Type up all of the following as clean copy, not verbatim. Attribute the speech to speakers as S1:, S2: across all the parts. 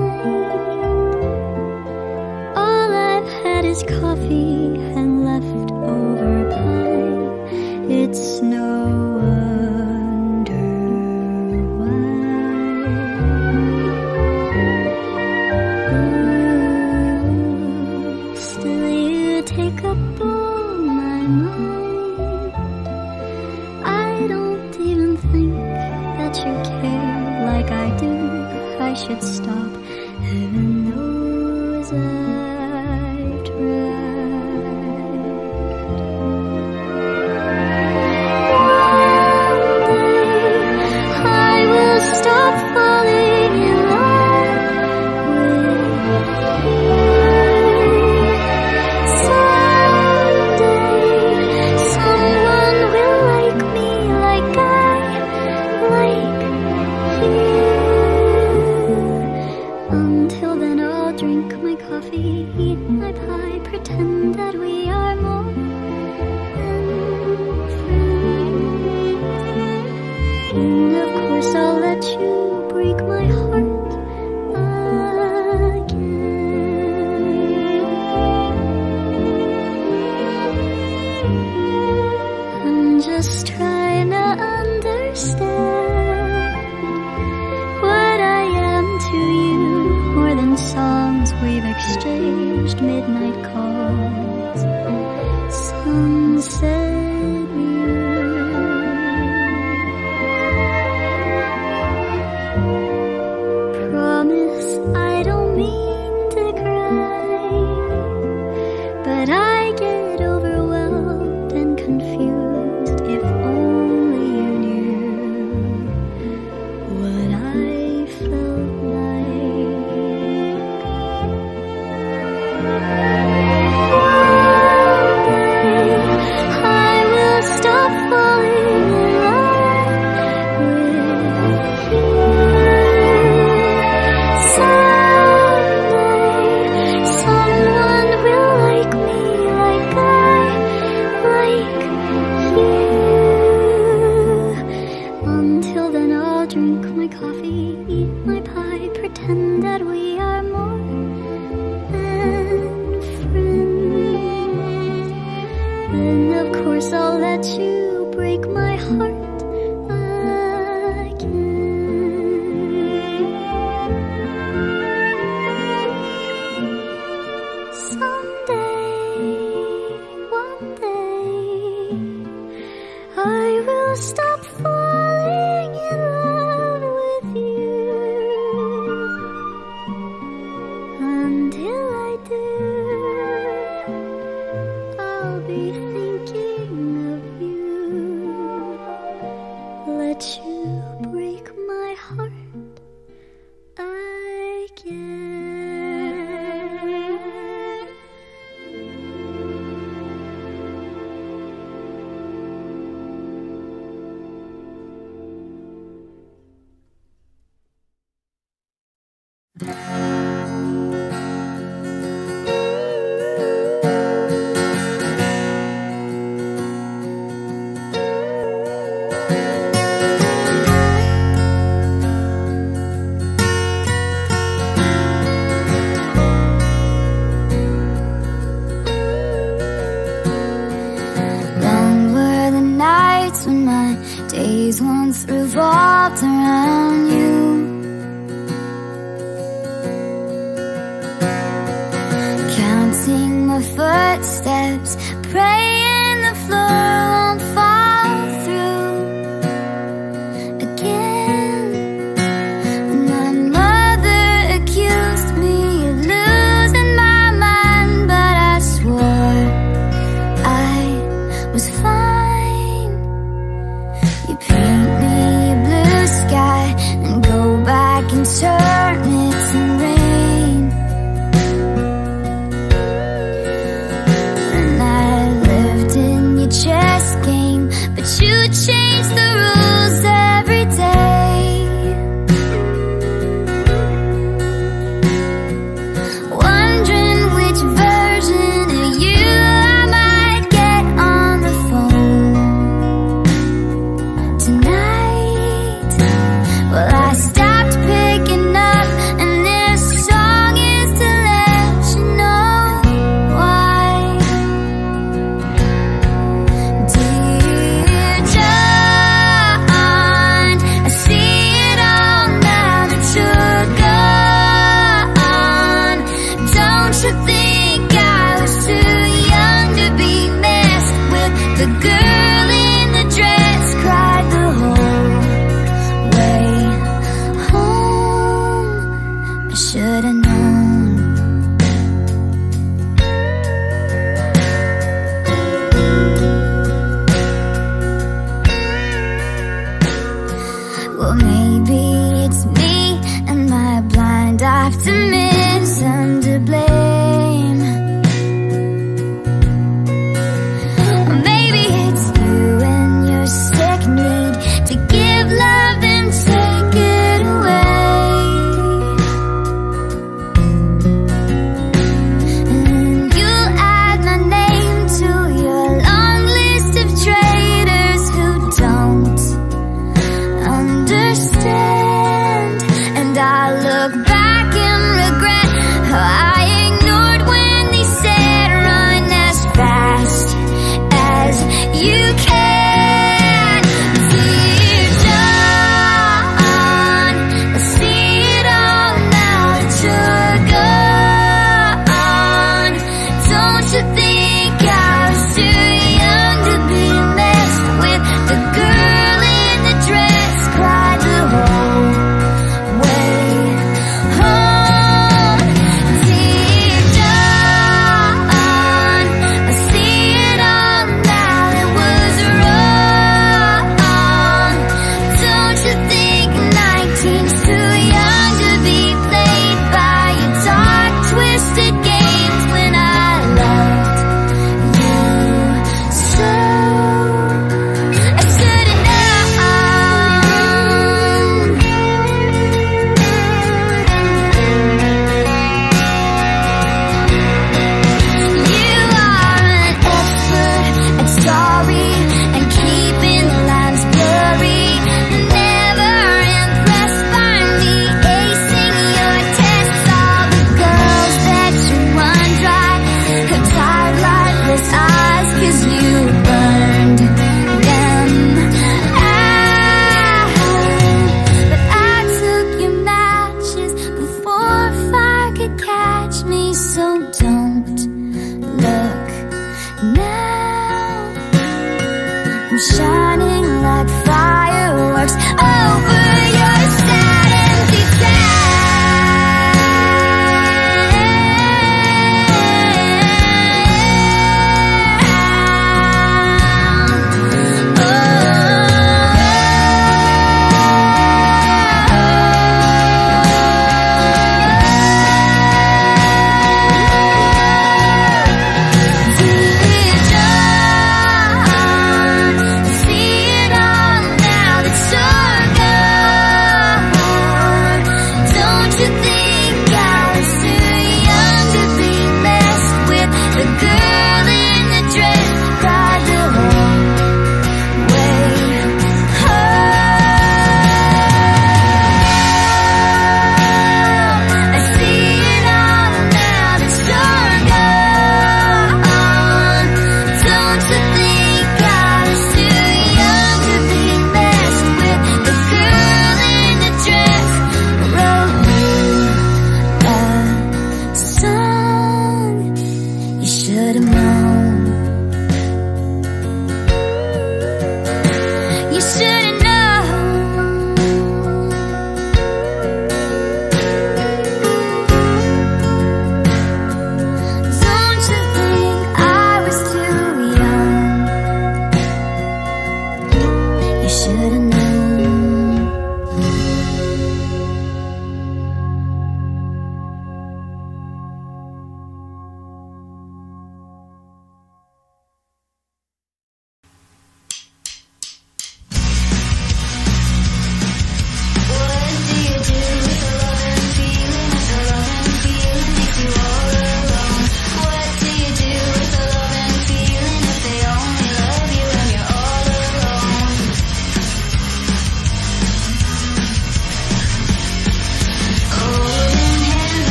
S1: All I've had is coffee and leftover pie. It's no wonder why. Still you take up all my mind. I don't even think that you care like I do. I should stop. Heaven knows I've tried. One day I will stop falling in love with you. Someday someone will like me like I like you. Until then I'll drink my coffee, eat my pie, pretend that we are more than friends. And of course I'll let you break my heart again. I'm just trying to understand what I am to you, more than songs we've exchanged, midnight calls, sunset view. Promise I don't mean to cry, but I get overwhelmed and confused. If only you knew what I felt like. One day I will stop falling in love with you. Someday someone will like me like I like you. Until then I'll drink my coffee, eat my pie, pretend that we are more than friends. Then of course I'll let you break my heart again. Someday, one day, I will stop falling in love with you. Until I do, I'll be thinking of you. Let you break my heart again. Long were the nights when my days once revolved around you. Counting my footsteps, praying the floor won't fall through again. And my mother accused me of losing my mind, but I swore I was fine. You paint me a blue sky and go back and turn it to rain. And I live should've known. Well, maybe it's me and my blind optimism to blame. Or maybe it's you and your sick need to give love and take it away. And you'll add my name to your long list of traitors who don't understand. And I look back and regret how I ignored when they said run as fast as you can. Dear John, I see it all now that you're gone. Don't you think I was too young to be messed with? The girl in the dress cried the whole way home. Dear John, I see it all now, it was wrong. Don't you think 19's too young to be played by your dark, twisted games when I loved you so? I should've known. You are an expert at sorry and keeping the lines blurry. Never impressed by me acing your tests. All the girls that you run dry have tired, lifeless eyes, 'cause you burned them out. But I took your matches before fire could catch me, so don't look now. I'm shining like fireworks over your sad, empty Dear John, see it all now that you're gone.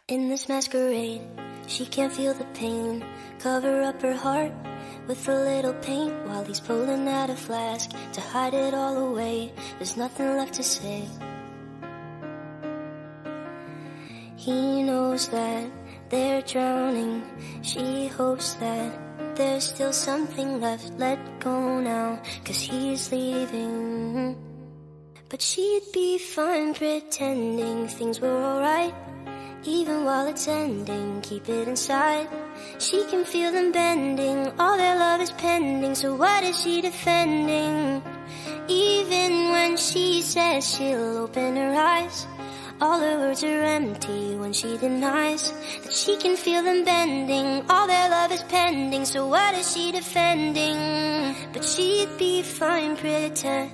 S2: In this masquerade, she can't feel the pain. Cover up her heart with a little paint while he's pulling out a flask to hide it all away. There's nothing left to say. He knows that they're drowning. She hopes that there's still something left. Let go now, 'cause he's leaving. But she'd be fine pretending things were alright, even while it's ending. Keep it inside. She can feel them bending. All their love is pending, so what is she defending? Even when she says she'll open her eyes, all her words are empty when she denies that she can feel them bending. All their love is pending, so what is she defending? But she'd be fine pretending.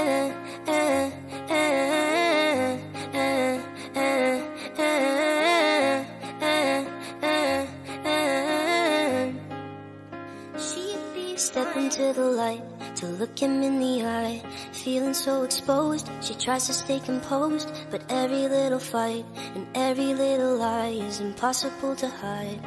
S2: Step into the light to look him in the eye. Feeling so exposed, she tries to stay composed, but every little fight and every little lie is impossible to hide.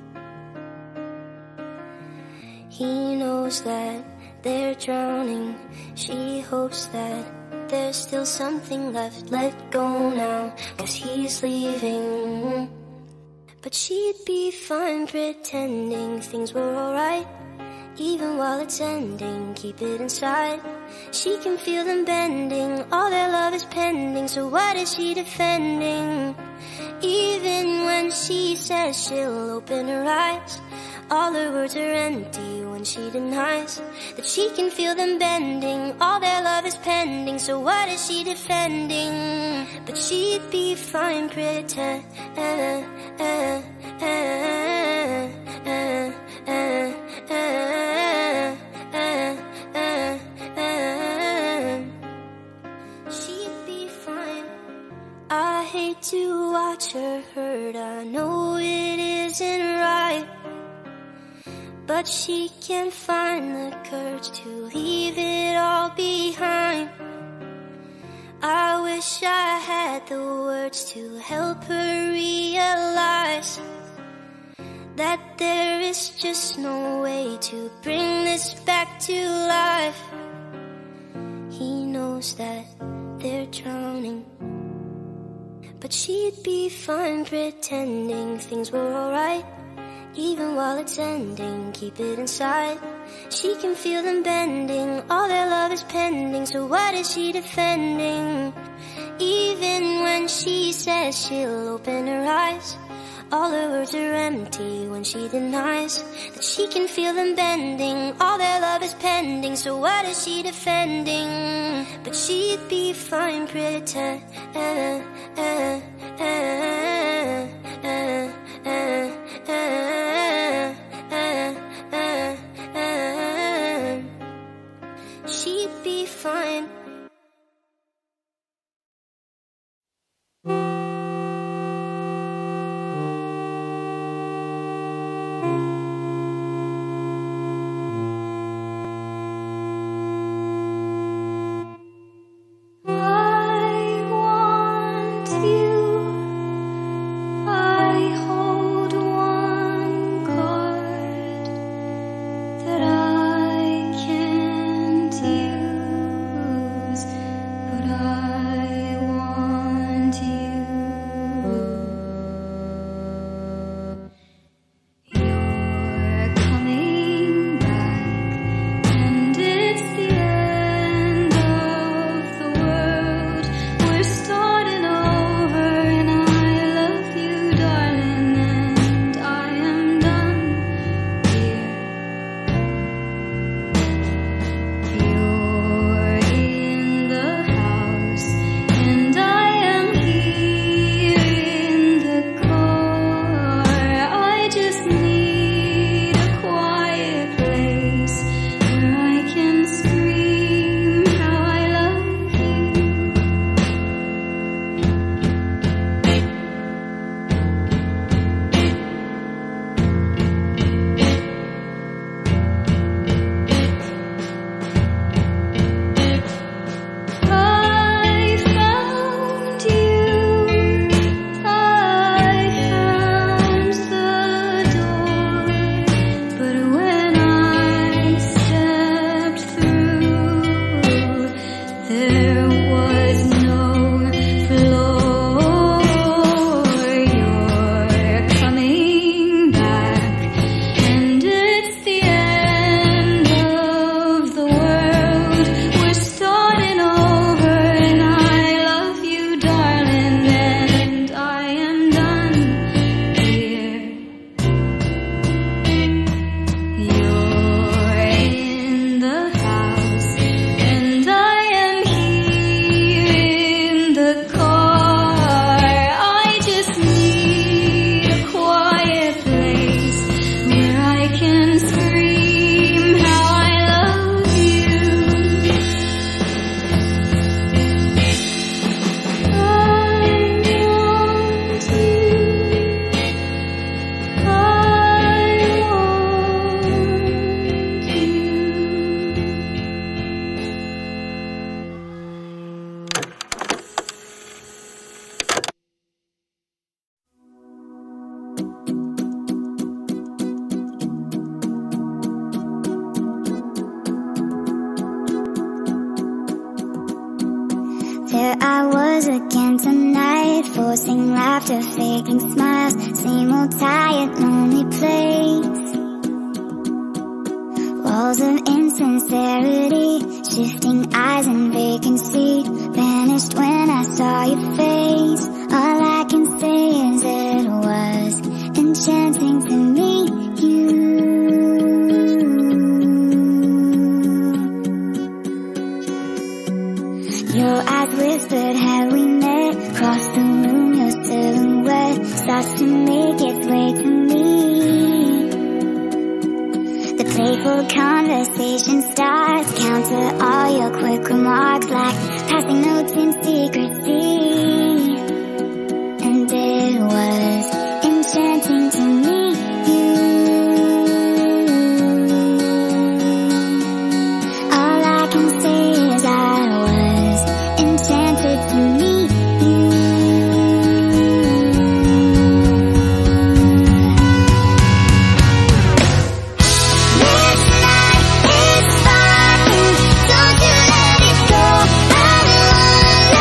S2: He knows that they're drowning. She hopes that there's still something left. Let go now, 'cause he's leaving. But she'd be fine pretending things were alright, even while it's ending. Keep it inside. She can feel them bending. All their love is pending, so what is she defending? Even when she says she'll open her eyes, all her words are empty when she denies that she can feel them bending. All their love is pending, so what is she defending? But she'd be fine pretending. She'd be fine. I hate to watch her hurt. I know it isn't right, but she can't find the courage to leave it all behind. I wish I had the words to help her realize that there is just no way to bring this back to life. He knows that they're drowning, but she'd be fine pretending things were alright, even while it's ending. Keep it inside. She can feel them bending. All their love is pending, so what is she defending? Even when she says she'll open her eyes, all her words are empty when she denies that she can feel them bending. All their love is pending, so what is she defending? But she'd be fine pretending. She'd be fine.
S1: I want you. There I was again tonight, forcing laughter, faking smiles, same old tired, lonely place. Walls of insincerity, shifting eyes and vacancy, vanished when I saw your face. All I can say is it was enchanting to meet you. Your eyes whispered, have we met? Across the room, your silhouette starts to make its way to me. The playful conversation starts, counter all your quick remarks like passing notes in secrecy. And it was enchanting to meet you. All I can say is I was enchanted to meet you. This night is fun, don't you let it go. I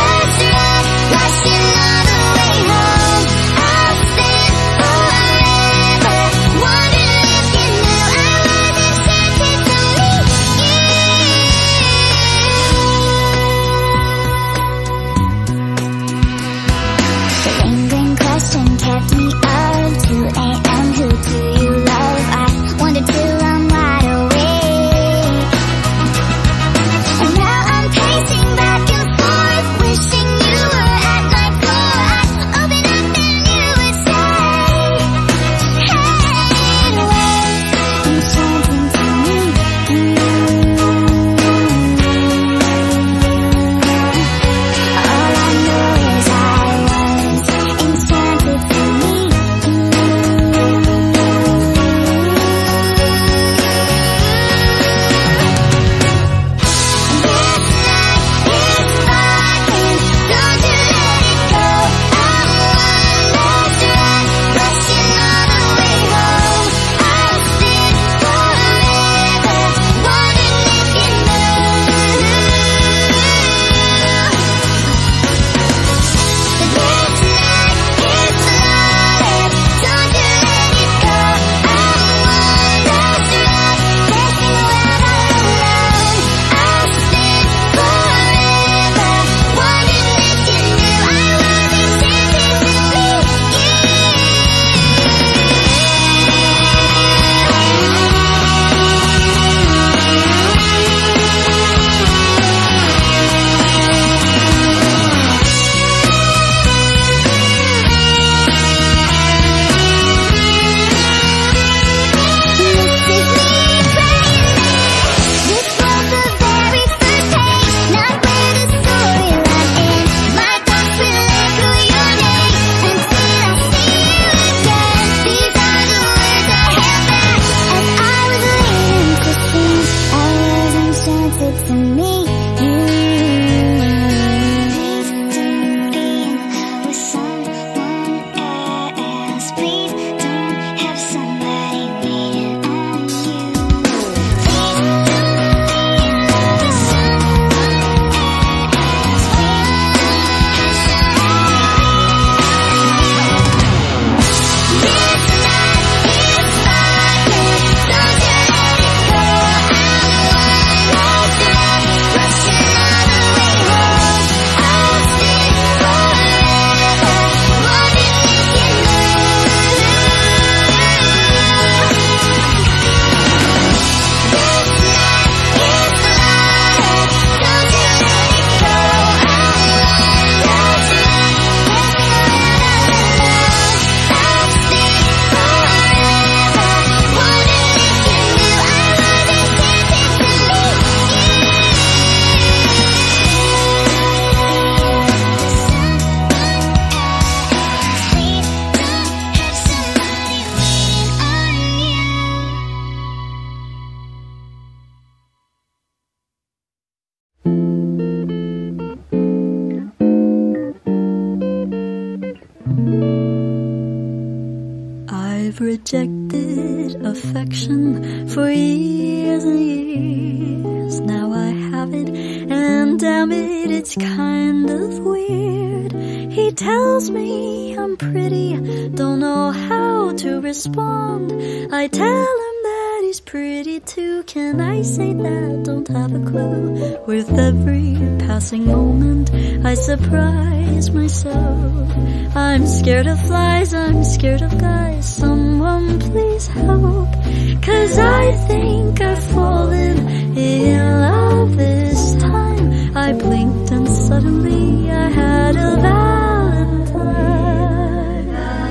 S3: I've rejected affection for years and years. Now I have it, and damn it, it's kind of weird. He tells me I'm pretty, don't know how to respond. I tell him that he's pretty too. Can I say that? Don't have a clue. With every passing moment, I surprise myself. I'm scared of flies, I'm scared of guys. Someone please help, 'cause I think I've fallen in love this time. I blinked and suddenly I had a Valentine.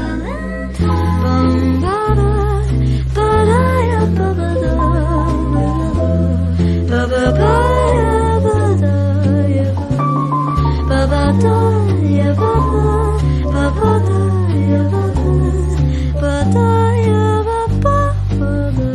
S3: Bum, ba, da, ba, da, ya, ba, ba, da, ba, ba, ba, ya, ba, da, ya, ba, ba, da, ya, ba, ba, ba, ba, da, ya, ba, ba, da, ya, ba, ba, ba, da.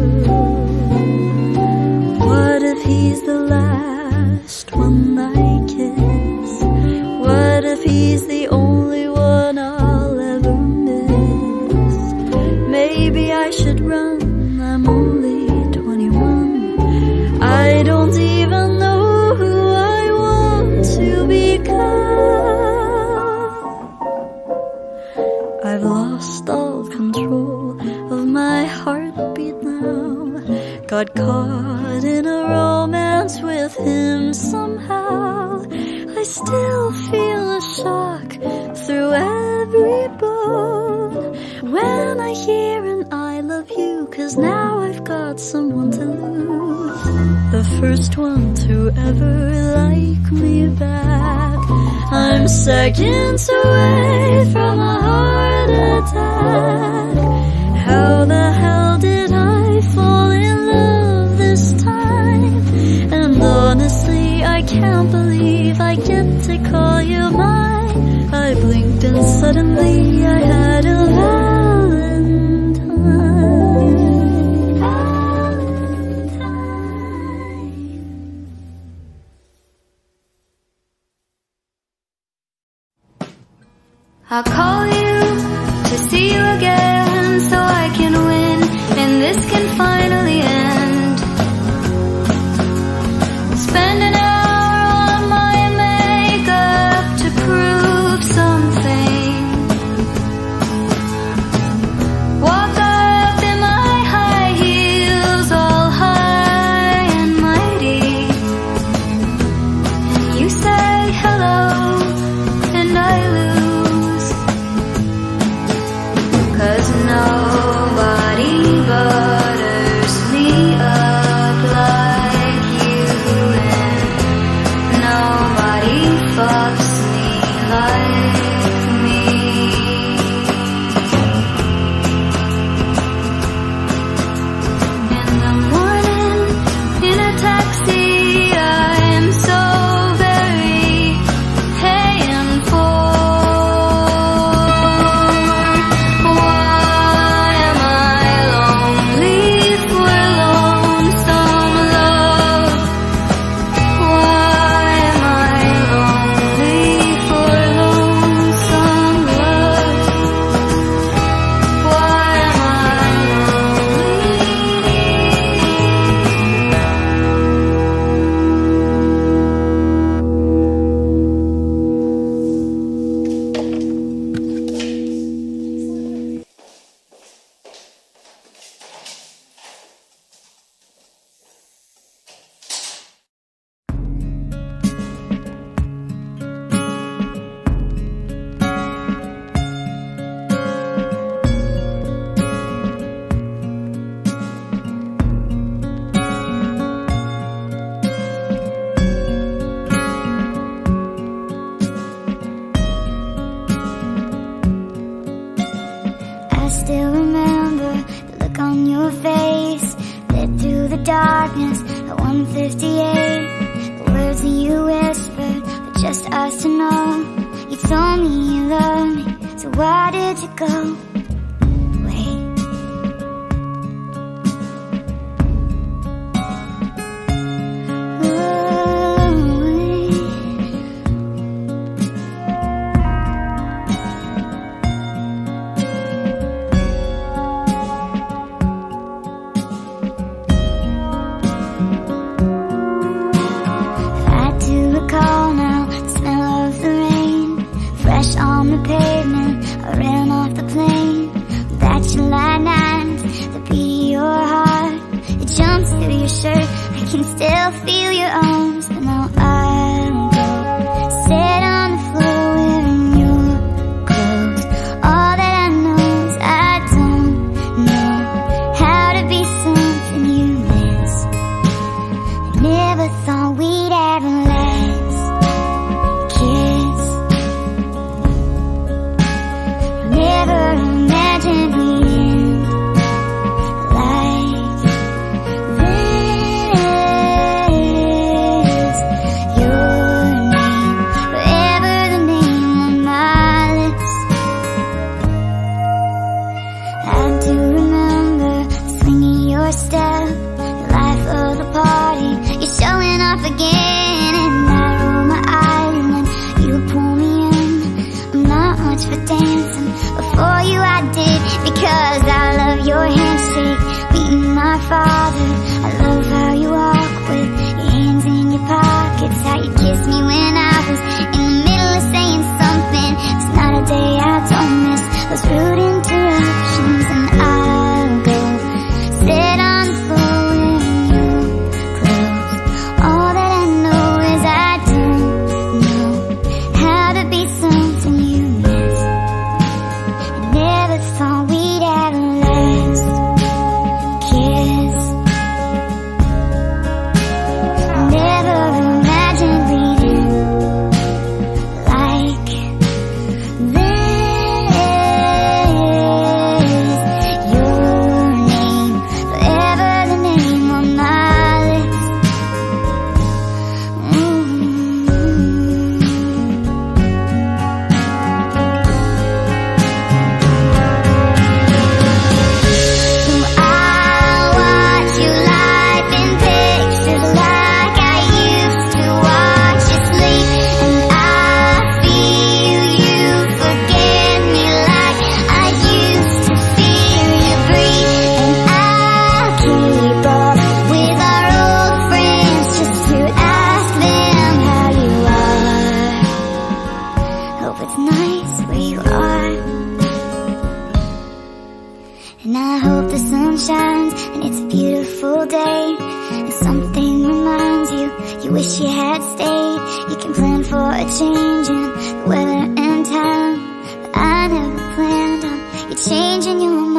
S3: What if he's the last one I kiss? What if he's the only one I'll ever miss? Maybe I should run, I'm only 21. I don't even know who I want to become. I've lost all control of my heartbeat now. Got caught in a romance with him somehow. I still feel a shock through every bone when I hear an I love you, 'cause now I've got someone to lose. The first one to ever like me back. I'm seconds away from a heart attack. How the hell did I fall in love this time? And honestly, I can't believe I get to call you mine. I blinked and suddenly I had a
S1: I'll call you to see you again so I can win and this can finally end. Spend an hour on my makeup to prove something. Walk up in my high heels all high and mighty. And you say hello and I lose. 'Cause nobody butters me up like you, and nobody fucks me like me. In the morning, in a taxi, I'm so very paying for. Why am I lonely for lonesome love? Why am I lonely for lonesome love? Why am I I still remember the look on your face, lit through the darkness at 1:58. The words that you whispered for just us to know. You told me you loved me, so why did you go? Wait. can still feel your arms. But now I'll go sit on the floor wearing your clothes. All that I know is I don't know how to be something you miss. I never thought we'd ever last kiss. Never imagined we'd end like this. Your name, forever the name on my lips. I do remember the swing of your step, the life of the party. You're showing off again, and I roll my eyes, and then you pull me in. I'm not much for dancing, but for you I did, because I love your handshake, meeting my father. I love how you walk with your hands in your pockets, how you kissed me when I was in the middle of saying something. It's not a day I don't miss those rude interruptions. And I'll go sit on the floor wearing your clothes. All that I know is I don't know how to be something you miss. I never thought we'd ever last kiss. I never imagined we'd end like this. Your name, forever the name on my lips. So I'll watch you live in pictures like I used to watch you sleep, and I'll feel you forget me like I used to feel you breathe. And I'll keep up with our old friends just to ask them how you are. Hope it's nice where you are. And I hope the sun shines and it's a beautiful day, and something reminds you, you wish you had stayed. You can plan for a change in the weather and time, but I never planned on you changing your mind.